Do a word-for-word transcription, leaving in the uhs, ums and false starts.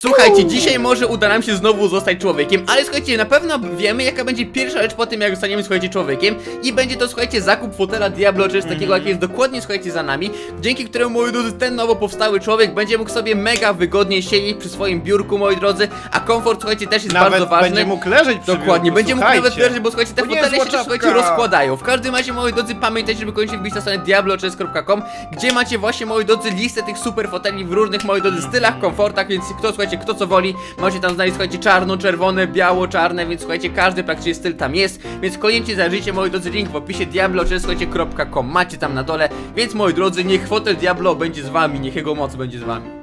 Słuchajcie, dzisiaj może uda nam się znowu zostać człowiekiem, ale słuchajcie, na pewno wiemy, jaka będzie pierwsza rzecz po tym, jak zostaniemy, słuchajcie, człowiekiem. I będzie to, słuchajcie, zakup fotela Diablo, czy takiego, jak jest dokładnie, słuchajcie, za nami. Dzięki któremu, moi drodzy, ten nowo powstały człowiek będzie mógł sobie mega wygodnie siedzieć przy swoim biurku, moi drodzy. A komfort, słuchajcie, też jest Nawet bardzo ważny. będzie mógł leżeć przy Dokładnie, biurku, będzie mógł słuchajcie. nawet leżeć, bo słuchajcie, te To nie fotele jest się też, zła słuchajcie, czapka. rozkładają. W każdym razie, moi drodzy, pamiętajcie, żeby koniecznie wbić na stronę diablo chess kropka com, gdzie macie właśnie, moi drodzy, listę tych super foteli w różnych, moi drodzy, stylach, komfortach, więc kto, słuchajcie, kto co woli, możecie tam znaleźć, słuchajcie, czarno, czerwone, biało, czarne, więc słuchajcie, każdy praktycznie styl tam jest, więc koniecznie zajrzyjcie, moi drodzy, link w opisie diablo chess kropka com, macie tam na dole, więc moi drodzy, niech fotel Diablo będzie z wami, niech jego moc będzie z wami.